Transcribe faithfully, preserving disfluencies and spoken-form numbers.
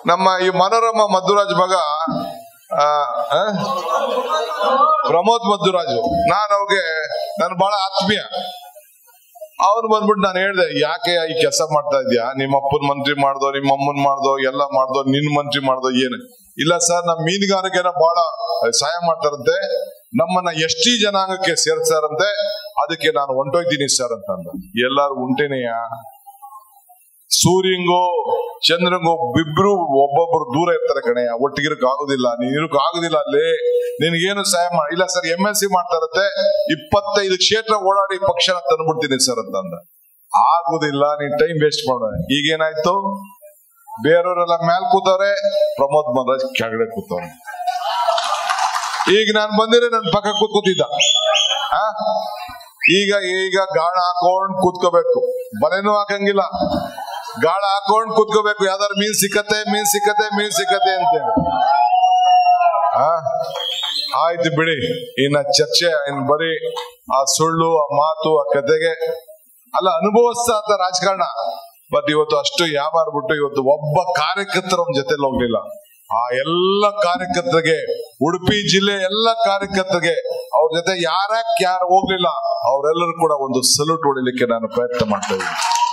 ನಮ್ಮ ಈ ಮನೋರಮ ಮಧುರಾಜ್ ಮಗ ಪ್ರಮೋದ್ ಮಧುರಾಜು, ನಾನು ಅವ್ರಿಗೆ ನಾನು ಬಹಳ ಆತ್ಮೀಯ. ಅವ್ನು ಬಂದ್ಬಿಟ್ಟು ನಾನು ಹೇಳ್ದೆ, ಯಾಕೆ ಈ ಕೆಲಸ ಮಾಡ್ತಾ ಇದ್ಯಾ, ನಿಮ್ಮ ಅಪ್ಪನ್ ಮಂತ್ರಿ ಮಾಡ್ದೋ, ನಿಮ್ಮ ಅಮ್ಮನ್ ಮಾಡ್ದೋ, ಎಲ್ಲ ಮಾಡ್ದೋ, ನಿನ್ ಮಂತ್ರಿ ಮಾಡ್ದೋ ಏನು? ಇಲ್ಲ ಸರ್, ನಮ್ ಮೀನುಗಾರಿಕೆನ ಬಹಳ ಸಹಾಯ ಮಾಡ್ತಾರಂತೆ, ನಮ್ಮನ್ನ ಎಸ್ ಟಿ ಜನಾಂಗಕ್ಕೆ ಸೇರ್ಸಾರಂತೆ, ಅದಕ್ಕೆ ನಾನು ಹೊಂಟೋಯ್ತೀನಿ ಸರ್ ಅಂತಂದ. ಎಲ್ಲಾರು ಉಂಟೇನೆಯ? ಸೂರ್ಯಂಗೋ ಚಂದ್ರಂಗೋ ಇಬ್ರು ಒಬ್ಬೊಬ್ರು ದೂರ ಇರ್ತಾರೆ ಕಣೆಯ, ಒಟ್ಟಿಗಿರಕ್ ಆಗುದಿಲ್ಲ, ನೀನ್ ಇರಕ್ ಆಗುದಿಲ್ಲ ಅಲ್ಲಿ, ನಿನ್ಗೇನು ಸಹಾಯ ಮಾಡಿ. ಇಲ್ಲ ಸರ್, ಎಂ ಎಲ್ ಸಿ ಮಾಡ್ತಾರತ್ತೆ, ಇಪ್ಪತ್ತೈದು ಕ್ಷೇತ್ರ ಓಡಾಡಿ ಪಕ್ಷನ ತಂದ್ಬಿಡ್ತೀನಿ ಸರ್ ಅಂತಂದ. ಆಗುದಿಲ್ಲ, ನೀನ್ ಟೈಮ್ ವೇಸ್ಟ್ ಮಾಡ. ಈಗೇನಾಯ್ತು, ಬೇರೆಯವರೆಲ್ಲ ಮೇಲ್ ಕೂತವ್ರೆ, ಪ್ರಮೋದ್ ಮಧುರಾಜ್ ಕೆಳಗಡೆ ಕೂತವ್ರೆ. ಈಗ ನಾನ್ ಬಂದಿದ್ರೆ ನನ್ ಪಕ್ಕ ಕೂತ್ ಕೂತಿದ್ದ. ಆ ಈಗ ಈಗ ಗಾಳ ಹಾಕೊಂಡ್ ಕೂತ್ಕೋಬೇಕು, ಬಲೆನೂ ಹಾಕಂಗಿಲ್ಲ, ಗಾಳ ಹಾಕೊಂಡ್ ಕೂತ್ಕೋಬೇಕು. ಯಾವ್ದಾರು ಮೀನ್ ಸಿಕ್ಕತ್ತೆ ಮೀನ್ ಸಿಕ್ಕತ್ತೆ ಮೀನ್ ಸಿಕ್ಕತ್ತೆ ಅಂತೇಳಿ. ಆ ಆಯ್ತು ಬಿಡಿ, ಇನ್ನ ಚರ್ಚೆ ಇನ್ ಬರೀ ಆ ಸುಳ್ಳು, ಆ ಮಾತು, ಆ ಕತೆಗೆ ಅಲ್ಲ, ಅನುಭವಿಸ್ತಾ ಅಂತ ರಾಜಕಾರಣ. ಬಟ್ ಇವತ್ತು ಅಷ್ಟು ಯಾಮಾರ್ಬಿಟ್ಟು ಇವತ್ತು ಒಬ್ಬ ಕಾರ್ಯಕರ್ತರ ಒಂದ್ ಜೊತೆಲಿ ಹೋಗ್ಲಿಲ್ಲ. ಆ ಎಲ್ಲ ಕಾರ್ಯಕರ್ತರಿಗೆ, ಉಡುಪಿ ಜಿಲ್ಲೆ ಎಲ್ಲ ಕಾರ್ಯಕರ್ತರಿಗೆ ಅವ್ರ ಜೊತೆ ಯಾರ್ಯಾಕ್ ಯಾರು ಹೋಗ್ಲಿಲ್ಲ, ಅವರೆಲ್ಲರೂ ಕೂಡ ಒಂದು ಸಲ್ಯೂಟ್ ಹೊಡಿಲಿಕ್ಕೆ ನಾನು ಪ್ರಯತ್ನ ಮಾಡ್ತಾ ಇದ್ದೀನಿ.